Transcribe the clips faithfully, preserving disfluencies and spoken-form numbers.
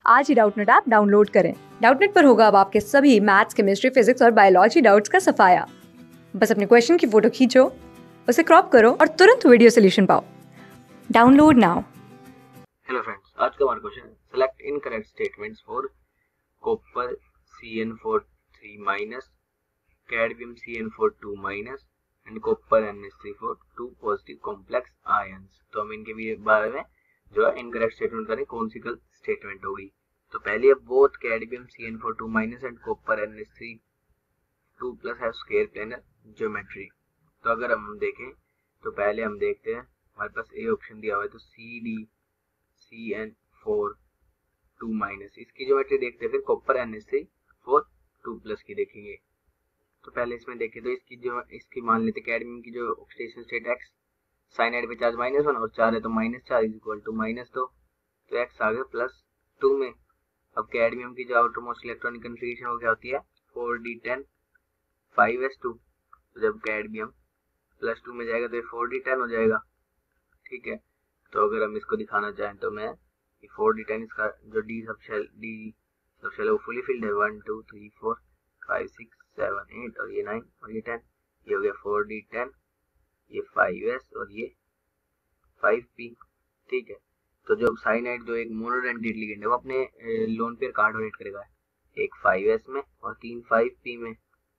आज ही Doubtnut app download करें। डाउटनेट पर होगा अब आपके सभी मैथ्स, केमिस्ट्री, फिजिक्स और बायोलॉजी डाउट्स का सफाया। बस अपने क्वेश्चन की फोटो खींचो, उसे क्रॉप करो और तुरंत वीडियो सोल्यूशन पाओ। Download now. हेलो फ्रेंड्स, आज का हमारा क्वेश्चन है select incorrect statements for copper C N four three minus, cadmium C N four two minus and copper N S three four two positive complex ions. तो हम इनके बारे में जो है इनकरेक्ट स्टेटमेंट करें, कौन सी गलत स्टेटमेंट होगी। तो पहले है both cadmium C N four two minus and copper N S three two plus have square planar geometry. तो अगर हम देखें तो पहले हम देखते हैं, हमारे पास ए ऑप्शन दिया हुआ है तो C D C N four two minus, इसकी ज्योमेट्री देखते हैं, फिर copper N S three four two plus की देखेंगे। तो पहले इसमें देखें तो इसकी जो इसकी मान लेते कैडमियम की जो ऑक्सीडेशन स्टेट एक्स, साइनाइड पे चार्ज माइनस वन और चार है तो माइनस चार इज इक्वल टू माइनस दो, तो एक्स आ गया प्लस टू में। अब कैडमियम की जो आउटर मोस्ट इलेक्ट्रॉनिक कन्फिगरेशन वो क्या होती है, four D ten five S two. तो जब कैडमियम प्लस टू में जाएगा तो ये फोर डी टेन हो जाएगा, ठीक है। तो अगर हम इसको दिखाना चाहें तो मैं फोर डी टेन, इसका जो डी सबशेल डी सबशेल है वो फुली फिल्ड है, one two three four five six seven eight और ये नाइन और ये टेन, ये हो गया फोर डी टेन, ये फाइव एस और ये फाइव पी, ठीक है। तो जो साइनाइड जो एक मोनोडेंटेट लिगेंड है वो अपने लोन पेयर कार्ड डोनेट करेगा, एक फाइव एस में और तीन फाइव पी में,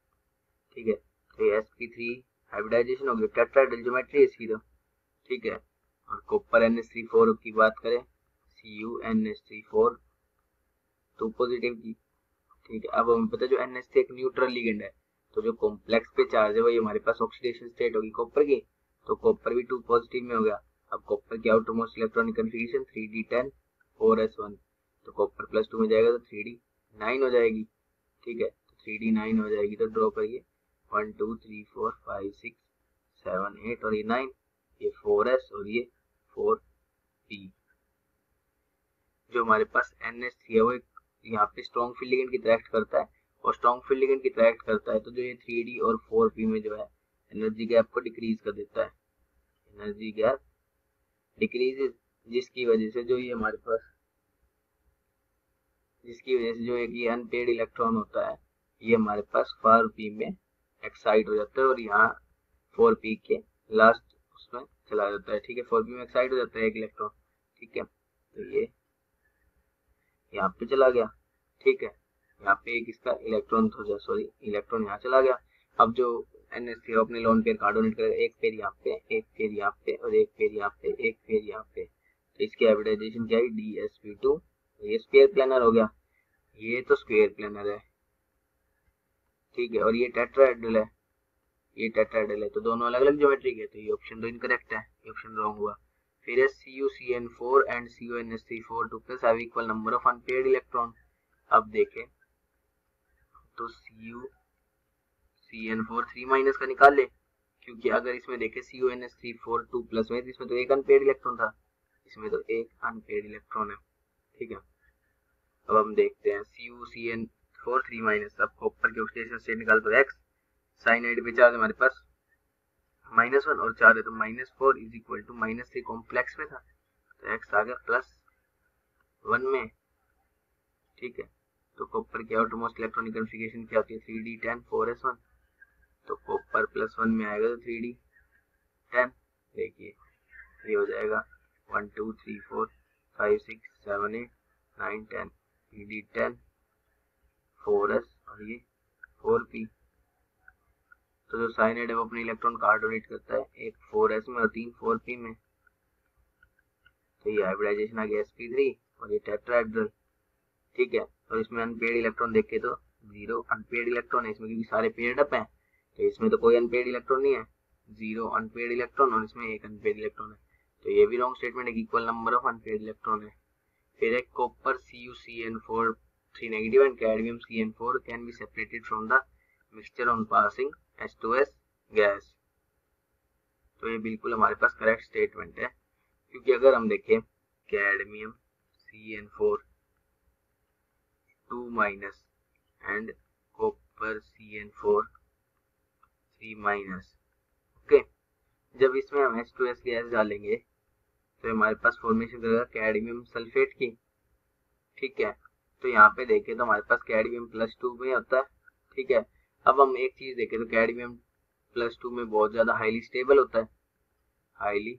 ठीक है। तो ये एस पी थ्री हाइब्रिडाइजेशन हो गया, टेट्राहेड्रल ज्योमेट्री इसकी तो, ठीक है। और copper N S three four की बात करें, C U N S three four two positive की, ठीक है। अब हमें पता है जो एन एस थ्री एक न्यूट्रल लिगेंड है, तो जो कॉम्प्लेक्स पे चार्ज है वही हमारे पास ऑक्सीडेशन स्टेट होगी कॉपर की, तो कॉपर भी टू पॉजिटिव में हो गया। अब कॉपर की outermost electronic configuration three D ten four S one, तो कॉपर प्लस टू में जाएगा तो थ्री डी नाइन हो जाएगी, ठीक है। तो थ्री डी नाइन हो जाएगी, तो ड्रॉ करिए one two three four five six seven eight और ये नाइन, ये फोर एस और ये फोर पी। जो हमारे पास एन एस थ्री है वो यहाँ पे स्ट्रॉन्ग फील्ड लिगेंड की तरह एक्ट करता है, और स्ट्रॉन्ग फील्ड लिगेंड की तरह एक्ट करता है तो जो ये थ्री डी और फोर पी में जो है एनर्जी गैप को डिक्रीज कर देता है, एनर्जी गैप डिक्रीजेस, जिसकी वजह से जो ये हमारे पास जिसकी वजह से जो एक ये अनपेड इलेक्ट्रॉन होता है ये हमारे पास फोर पी में एक्साइट हो जाता है और यहाँ फोर पी के लास्ट उसमें चला जाता है, ठीक है। फोर पी में एक्साइट हो जाता है एक इलेक्ट्रॉन, ठीक है। तो ये यहाँ पे चला गया, ठीक है। यहाँ पे एक इसका इलेक्ट्रॉन हो सॉरी इलेक्ट्रॉन यहाँ चला गया। अब जो एन एस थ्री अपने लोन पेयर कार्ड डोनेट करेगा, एक पेयर यहाँ पे, एक पेयर यहाँ पे और एक पेयर यहाँ पे, एक पेयर यहाँ पे, तो इसकी हाइब्रिडाइजेशन क्या है, डी एस पी टू, ये स्क्वायर प्लेनर हो गया, ये तो स्क्वायर प्लेनर है, ठीक है। और ये टेट्राहेड्रल है, ये टेट्राहेड्रल है, तो दोनों अलग अलग ज्योमेट्री के, तो ये ऑप्शन तो इनकरेक्ट है, ये ऑप्शन रॉन्ग हुआ। फिर है C U C N four and C U N S three four two plus have equal number of unpaired electron. अब देखें तो C U C N four three minus का निकाल ले, क्योंकि अगर इसमें देखें C U N S three four two plus में, इसमें तो एक अनपेयर्ड इलेक्ट्रॉन था, इसमें तो एक अनपेयर्ड इलेक्ट्रॉन है, ठीक है। अब हम देखते हैं C U C N four three minus, अब कॉपर के ऑक्सीडेशन स्टेट निकाल तो एक्स, साइनाइड पे चार्ज हमारे पास माइनस वन और चार है तो minus four is equal to minus three, complex में था तो एक्स आ गया प्लस वन में, ठीक है। तो कॉपर की आउटर मोस्ट इलेक्ट्रॉनिक कन्फिगरेशन क्या होती है, three D ten four S one, तो कॉपर प्लस वन में आएगा तो थ्री डी टेन, देखिए ये हो जाएगा one two three four five six seven eight nine ten, three D ten four S और ये फोर पी। तो जो साइनाइड है वो अपने इलेक्ट्रॉन कार्ड डोनेट करता है, एक फोर एस में और तीन फोर पी में, तो ये हाइब्रिडाइजेशन आ गया एस पी थ्री और ये टेट्राहेड्रल, ठीक है। और इसमें अनपेयर्ड इलेक्ट्रॉन देखे तो जीरो अनपेयर्ड इलेक्ट्रॉन है इसमें, क्योंकि सारे पेयर्ड अप हैं, तो इसमें तो कोई अनपेयर्ड इलेक्ट्रॉन नहीं है, जीरो अनपेयर्ड इलेक्ट्रॉन और इसमें एक अनपेयर्ड इलेक्ट्रॉन है, तो ये भी रॉन्ग स्टेटमेंट है, equal number of unpaired electron है। फिर एक copper C U C N four three negative and cadmium C N four can be separated from the mixture on passing H two S gas. तो ये बिल्कुल हमारे पास correct statement है, क्योंकि अगर हम देखें cadmium C N four two minus and copper C N four three minus, okay, जब इसमें हम एच टू एस गैस डालेंगे तो हमारे पास फॉर्मेशन करेगा कैडमियम सल्फेट की, ठीक है। तो यहाँ पे देखें तो हमारे पास कैडमियम प्लस टू में होता है, ठीक है। अब हम एक चीज देखें तो कैडमियम प्लस टू में बहुत ज्यादा हाईली स्टेबल होता है, हाईली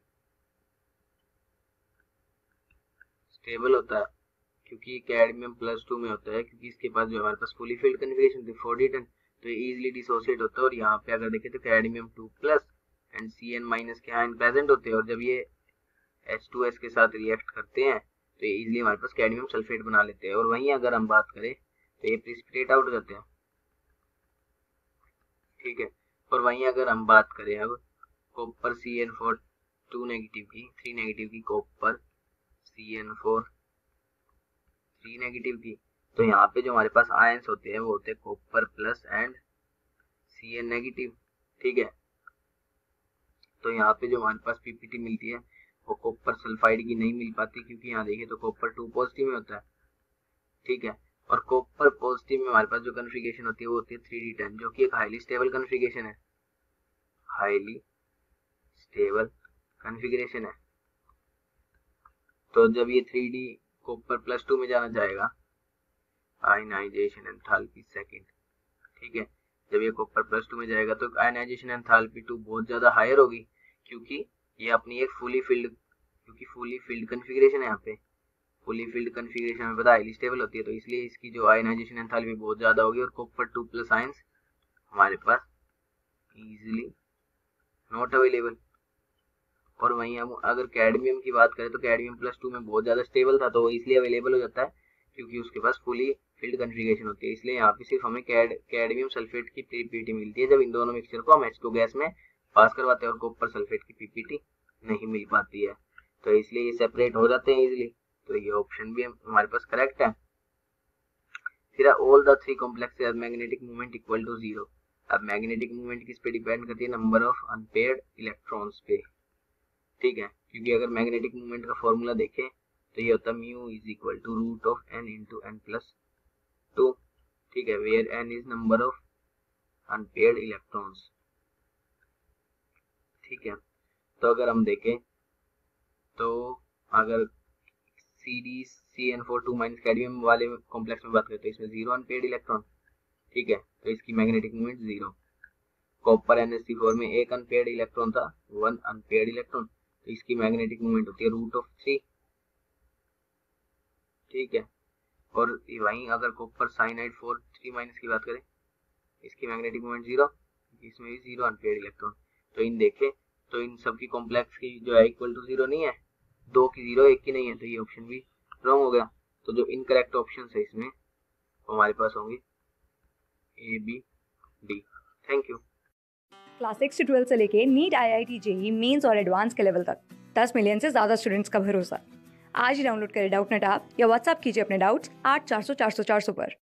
स्टेबल होता है, क्योंकि कैडमियम प्लस टू में होता है, क्योंकि इसके पास जो हमारे पास फुली फिल्ड कन्फिगरेशन थी फोर डी टेन, तो ये इजीली डिसोसिएट होता है। और यहाँ पे अगर देखें तो cadmium two plus and C N minus के आयन प्रेजेंट होते हैं, और जब ये एच टू एस के साथ रिएक्ट करते हैं तो ये इजीली हमारे पास कैडमियम सल्फेट बना लेते हैं। और वहीं अगर हम बात करें तो ये प्रिसिपिटेट आउट हो जाते हैं, ठीक है। और वहीं अगर हम बात करें अब copper C N four two negative की, थ्री नेगेटिव की, copper C N four three negative की, तो यहाँ पे जो हमारे पास आयंस होते हैं वो होते हैं copper plus and C N negative, ठीक है। तो यहाँ पे जो हमारे पास पीपीटी मिलती है वो कॉपर सल्फाइड की नहीं मिल पाती, क्योंकि यहाँ देखिए तो कॉपर टू पॉजिटिव में होता है, ठीक है। और कॉपर पॉजिटिव में हमारे पास जो कन्फिगरेशन होती है वो होती है थ्री डी टेन, जो कि एक हाईली स्टेबल कन्फिगरेशन है, हाईली स्टेबल कन्फिगरेशन है। तो जब ये three D copper plus two में जाना जाएगा, आयनाइजेशन एंथैल्पी सेकंड, ठीक है। जब ये कॉपर प्लस टू में जाएगा तो आयनाइजेशन एंथैल्पी टू बहुत ज्यादा हायर होगी, क्योंकि ये अपनी एक फुली फिल्ड, क्योंकि फुली फिल्ड कन्फिगरेशन है, यहाँ पे फुली फिल्ड कन्फिगरेशन में पता हाईली स्टेबल होती है, तो इसलिए इसकी जो आयनाइजेशन एंथैल्पी बहुत ज्यादा होगी, और कॉपर टू प्लस आयंस हमारे पास इजीली नॉट अवेलेबल। और वहीं हम अगर कैडमियम की बात करें तो कैडमियम प्लस टू में बहुत ज्यादा स्टेबल था, तो वो इसलिए अवेलेबल हो जाता है क्योंकि उसके पास फुली फिल्ड कन्फिगरेशन होती है। इसलिए यहाँ पे सिर्फ हमें कैड कैडमियम सल्फेट की पीपीटी मिलती है जब इन दोनों मिक्सचर को हम एच टू गैस में पास करवाते हैं, और कॉपर सल्फेट की पीपीटी नहीं मिल पाती है, तो इसलिए ये सेपरेट हो जाते हैं इजिली। तो ये ऑप्शन भी हमारे पास करेक्ट है। फिर all the three complex have magnetic moment equal to zero. अब मैग्नेटिक मोमेंट किस पे डिपेंड करती है? नंबर ऑफ अनपेयर्ड इलेक्ट्रॉन्स पे, ठीक है। क्योंकि अगर मैग्नेटिक मोमेंट का फॉर्मूला देखें तो ये होता है mu is equal to root of N into N plus two, ठीक है, where N is number of unpaired electrons, ठीक है। तो अगर हम देखें तो अगर C D C N four two minus cadmium वाले कॉम्प्लेक्स में बात करें तो इसमें जीरो अनपेयर्ड इलेक्ट्रॉन, ठीक है, तो इसकी magnetic moment zero. Copper N S C four में एक अनपेयर्ड इलेक्ट्रॉन था, वन अनपेयर्ड इलेक्ट्रॉन, तो इसकी मैग्नेटिक मोमेंट होती है रूट ऑफ थ्री, ठीक है। और वहीं अगर copper cyanide four three minus की बात करें, इसकी मैग्नेटिक मोमेंट जीरो, इसमें भी जीरो अनपेयर्ड इलेक्ट्रॉन। तो इन देखें तो इन सब की कॉम्प्लेक्स की जो है इक्वल टू जीरो नहीं है, दो की जीरो एक की नहीं है, तो ये ऑप्शन भी रॉन्ग हो गया। तो जो इनकरेक्ट ऑप्शन है इसमें हमारे पास होंगे A B D. Thank you. Class six से ट्वेल्थ से लेके NEET, I I T, JEE Mains और एडवांस के लेवल तक दस मिलियन से ज़्यादा स्टूडेंट्स का भरोसा। आज ही डाउनलोड करें डाउटनेट ऐप या व्हाट्सएप कीजिए अपने डाउट्स आठ चार सौ चार सौ चार सौ पर।